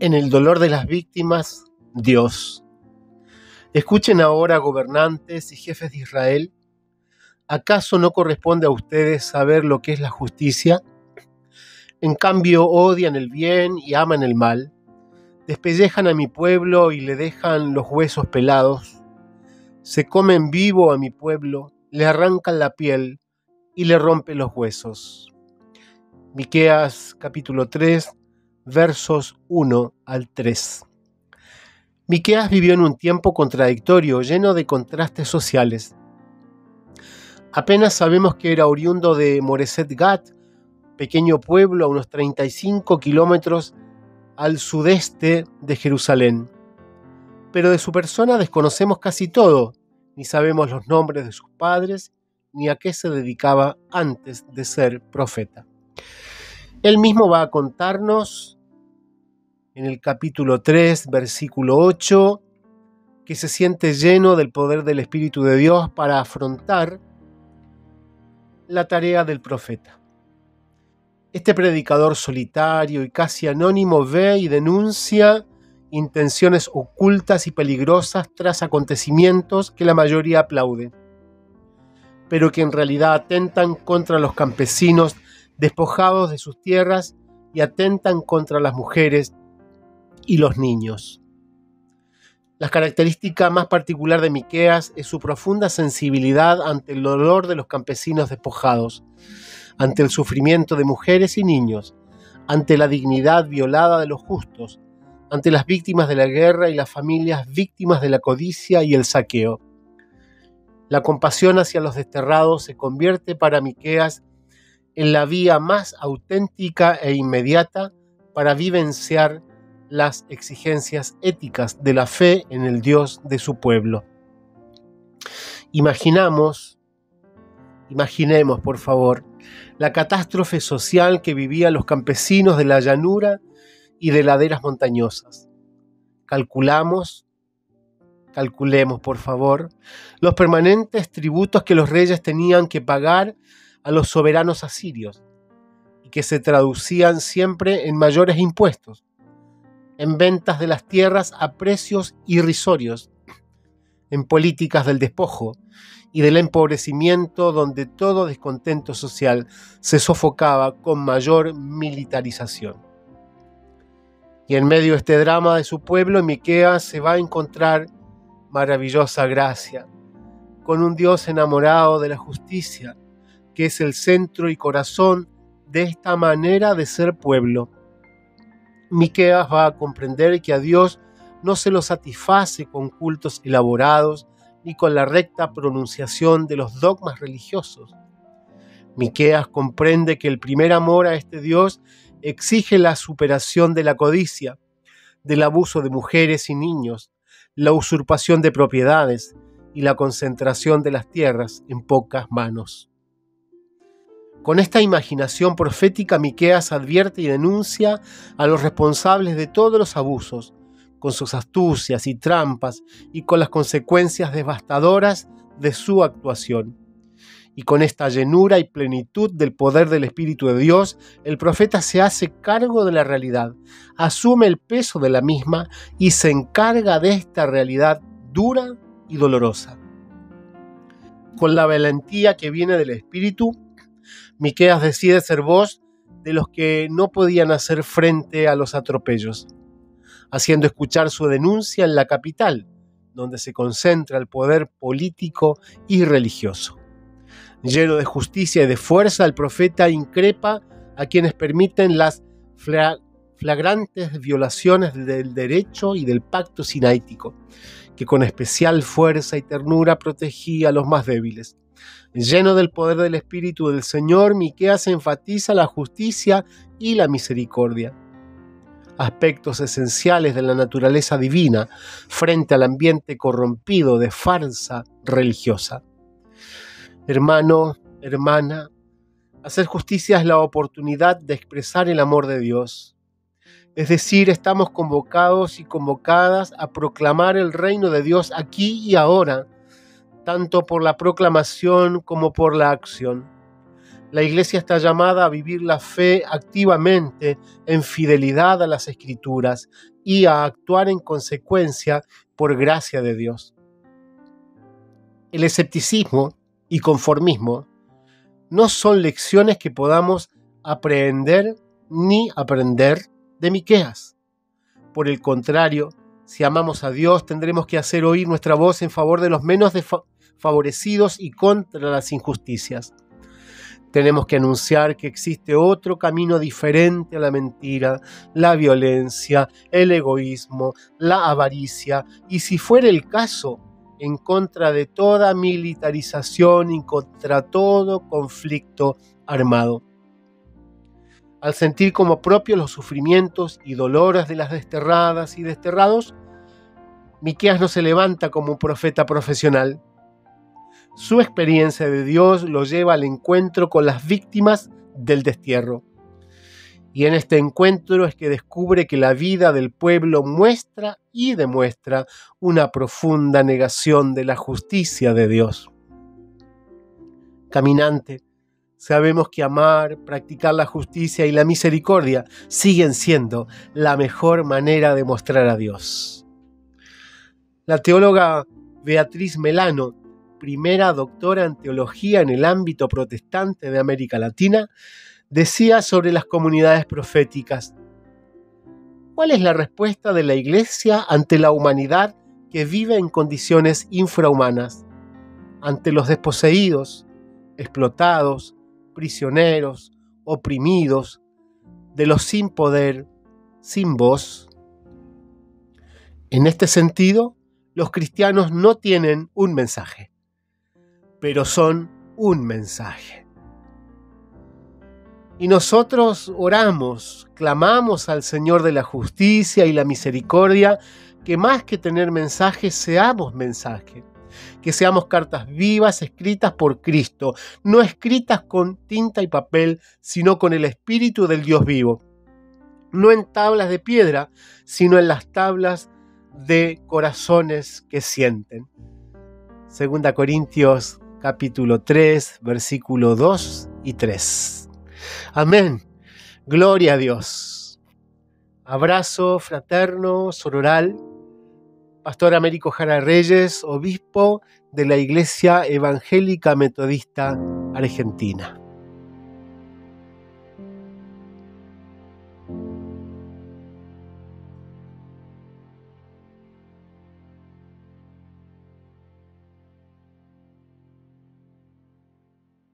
En el dolor de las víctimas, Dios. Escuchen ahora, gobernantes y jefes de Israel, ¿acaso no corresponde a ustedes saber lo que es la justicia? En cambio, odian el bien y aman el mal, despellejan a mi pueblo y le dejan los huesos pelados, se comen vivo a mi pueblo, le arrancan la piel y le rompen los huesos. Miqueas capítulo 3, versos 1 al 3. Miqueas vivió en un tiempo contradictorio, lleno de contrastes sociales. Apenas sabemos que era oriundo de Moreset Gat, pequeño pueblo a unos 35 kilómetros al sudeste de Jerusalén. Pero de su persona desconocemos casi todo, ni sabemos los nombres de sus padres, ni a qué se dedicaba antes de ser profeta. Él mismo va a contarnos en el capítulo 3, versículo 8, que se siente lleno del poder del Espíritu de Dios para afrontar la tarea del profeta. Este predicador solitario y casi anónimo ve y denuncia intenciones ocultas y peligrosas tras acontecimientos que la mayoría aplaude, pero que en realidad atentan contra los campesinos despojados de sus tierras y atentan contra las mujeres y los niños. La característica más particular de Miqueas es su profunda sensibilidad ante el dolor de los campesinos despojados, ante el sufrimiento de mujeres y niños, ante la dignidad violada de los justos, ante las víctimas de la guerra y las familias víctimas de la codicia y el saqueo. La compasión hacia los desterrados se convierte para Miqueas en la vía más auténtica e inmediata para vivenciar las exigencias éticas de la fe en el Dios de su pueblo. Imaginemos, por favor, la catástrofe social que vivían los campesinos de la llanura y de laderas montañosas. Calculemos, por favor, los permanentes tributos que los reyes tenían que pagar a los soberanos asirios y que se traducían siempre en mayores impuestos, en ventas de las tierras a precios irrisorios, en políticas del despojo y del empobrecimiento donde todo descontento social se sofocaba con mayor militarización. Y en medio de este drama de su pueblo, Miqueas se va a encontrar maravillosa gracia, con un Dios enamorado de la justicia, que es el centro y corazón de esta manera de ser pueblo. Miqueas va a comprender que a Dios no se lo satisface con cultos elaborados ni con la recta pronunciación de los dogmas religiosos. Miqueas comprende que el primer amor a este Dios exige la superación de la codicia, del abuso de mujeres y niños, la usurpación de propiedades y la concentración de las tierras en pocas manos. Con esta imaginación profética, Miqueas advierte y denuncia a los responsables de todos los abusos, con sus astucias y trampas y con las consecuencias devastadoras de su actuación. Y con esta llenura y plenitud del poder del Espíritu de Dios, el profeta se hace cargo de la realidad, asume el peso de la misma y se encarga de esta realidad dura y dolorosa. Con la valentía que viene del Espíritu, Miqueas decide ser voz de los que no podían hacer frente a los atropellos, haciendo escuchar su denuncia en la capital, donde se concentra el poder político y religioso. Lleno de justicia y de fuerza, el profeta increpa a quienes permiten las flagrantes violaciones del derecho y del pacto sinaítico, que con especial fuerza y ternura protegía a los más débiles. Lleno del poder del Espíritu del Señor, Miqueas enfatiza la justicia y la misericordia, aspectos esenciales de la naturaleza divina frente al ambiente corrompido de farsa religiosa. Hermano, hermana, hacer justicia es la oportunidad de expresar el amor de Dios. Es decir, estamos convocados y convocadas a proclamar el reino de Dios aquí y ahora, tanto por la proclamación como por la acción. La Iglesia está llamada a vivir la fe activamente en fidelidad a las Escrituras y a actuar en consecuencia por gracia de Dios. El escepticismo y conformismo no son lecciones que podamos aprender ni aprender de Miqueas. Por el contrario, si amamos a Dios, tendremos que hacer oír nuestra voz en favor de los menos desfavorecidos y contra las injusticias. Tenemos que anunciar que existe otro camino diferente a la mentira, la violencia, el egoísmo, la avaricia y, si fuera el caso, en contra de toda militarización y contra todo conflicto armado. Al sentir como propios los sufrimientos y dolores de las desterradas y desterrados, Miqueas no se levanta como un profeta profesional. Su experiencia de Dios lo lleva al encuentro con las víctimas del destierro. Y en este encuentro es que descubre que la vida del pueblo muestra y demuestra una profunda negación de la justicia de Dios. Caminante, sabemos que amar, practicar la justicia y la misericordia siguen siendo la mejor manera de mostrar a Dios. La teóloga Beatriz Melano, primera doctora en teología en el ámbito protestante de América Latina, decía sobre las comunidades proféticas: ¿cuál es la respuesta de la Iglesia ante la humanidad que vive en condiciones infrahumanas? Ante los desposeídos, explotados, prisioneros, oprimidos, de los sin poder, sin voz. En este sentido, los cristianos no tienen un mensaje, pero son un mensaje. Y nosotros oramos, clamamos al Señor de la justicia y la misericordia, que más que tener mensaje, seamos mensaje. Que seamos cartas vivas escritas por Cristo, no escritas con tinta y papel, sino con el Espíritu del Dios vivo. No en tablas de piedra, sino en las tablas de corazones que sienten. 2 Corintios capítulo 3, versículo 2 y 3. Amén. Gloria a Dios. Abrazo fraterno, sororal. Pastor Américo Jara Reyes, obispo de la Iglesia Evangélica Metodista Argentina.